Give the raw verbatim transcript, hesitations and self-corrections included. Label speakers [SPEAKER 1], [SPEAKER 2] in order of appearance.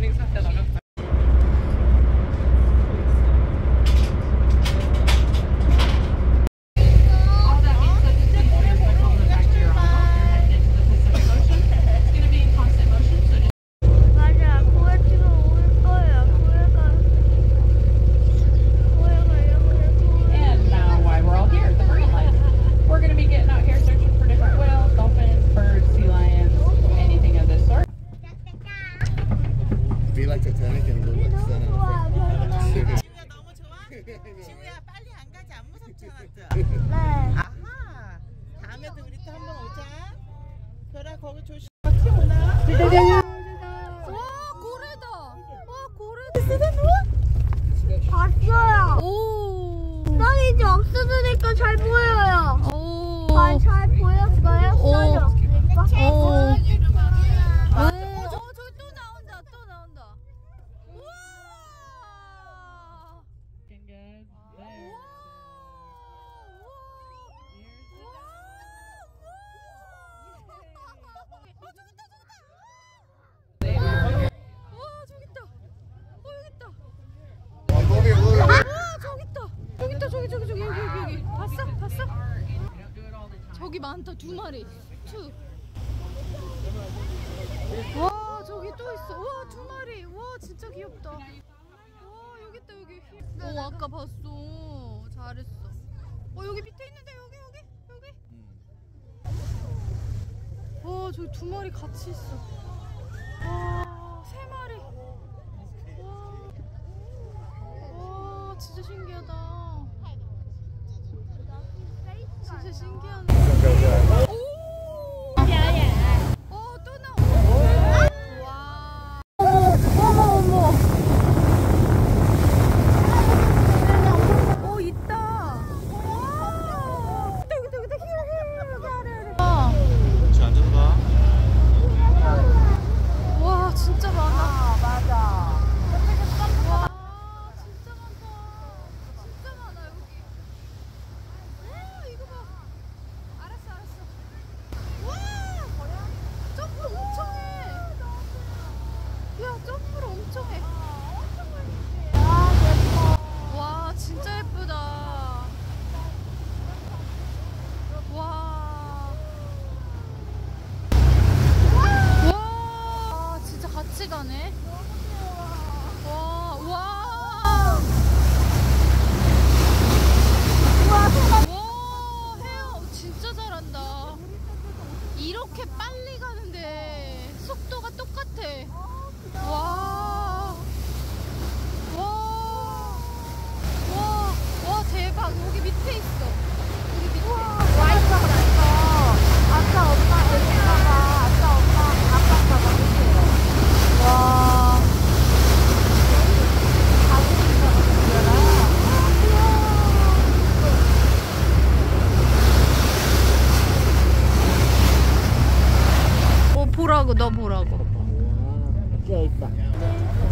[SPEAKER 1] 진행 상태다가.
[SPEAKER 2] Be like Titanic and look like Santa.
[SPEAKER 3] 지우야 너무 좋아? 지우야 빨리 안 가지 안 무섭지 않았죠? 네. 아하. 다음에도 우리 또 한번 오자. 별아 거기 조심. 키 오나?
[SPEAKER 4] 와 고래다. 와 고래.
[SPEAKER 5] 봤어요.
[SPEAKER 4] 오.
[SPEAKER 5] 난 이제 없어지니까 잘 보여요.
[SPEAKER 4] 오.
[SPEAKER 5] 아, 잘 보였어요?
[SPEAKER 4] 오.
[SPEAKER 5] 써줬으니까.
[SPEAKER 4] 오. 저기 저기 저기 여기 여기 여기 봤어? 봤어? 저기 많다 두 마리 투. 와 저기 또 있어. 와 두 마리. 와 진짜 귀엽다. 와 여기 있다 여기. 오 아까 봤어. 잘했어. 어 여기 밑에 있는데 여기 여기 여기. 와 저기 두 마리 같이 있어. 와 세 마리. 와, 와 진짜 신기하다. 진짜 신기하네. 오! 어, 또 나와. 와. 어머, 어머, 어머. 어, 있다. 와. 여기, 여기, 여기, 여기, 여기, 아래, 아래. 와.
[SPEAKER 2] 같이 앉아서 봐.
[SPEAKER 4] 와, 진짜 많아.
[SPEAKER 5] 아, 맞아.
[SPEAKER 4] 와, 진짜 많다. 진짜 많아, 여기. 와, 이거 봐. 알았어, 알았어. 와! 점프 엄청 해. 야, 점프를 엄청 해. 와, 진짜 예쁘다. 와. 와, 진짜 같이 가네. 와, 와. 와, 헤어 진짜 잘한다. 이렇게 빨리 가는데 속도가 똑같아. 와. 와. 와. 와, 대박. 여기 밑에 있어. 여기 밑에.
[SPEAKER 5] 와 있어, 그랬어. 아까 엄마 여기다가, 아까 엄마, 아빠가 먹으세요.
[SPEAKER 4] 와. 어, 보라고, 너 보라고.
[SPEAKER 3] 진짜 있다.